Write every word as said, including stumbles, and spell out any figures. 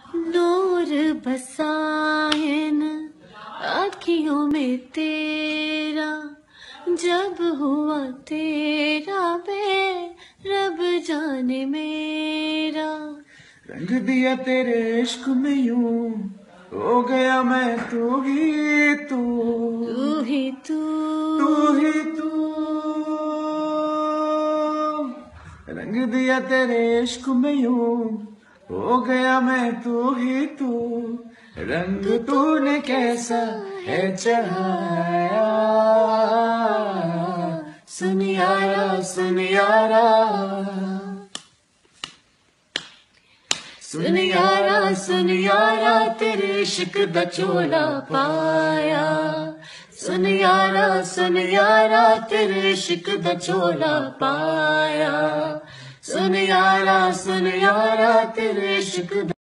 नूर बसा है न आँखियों में तेरा, जब हुआ तेरा बे रब जाने मेरा। रंग दिया तेरे इश्क में यूं, हो गया मैं तू ही तू, तू ही तू, तू ही तू। रंग दिया तेरे इश्क में यूं, हो गया मैं तू ही तू। रंग तूने कैसा है चढ़ाया, सुन यारा सुन यारा, सुन यारा सुन यारा तेरे इश्क दा झोला पाया। सुन यारा सुन यारा तेरे इश्क दा झोला पाया। सुन यारा सुन यारा तेरे इश्क दा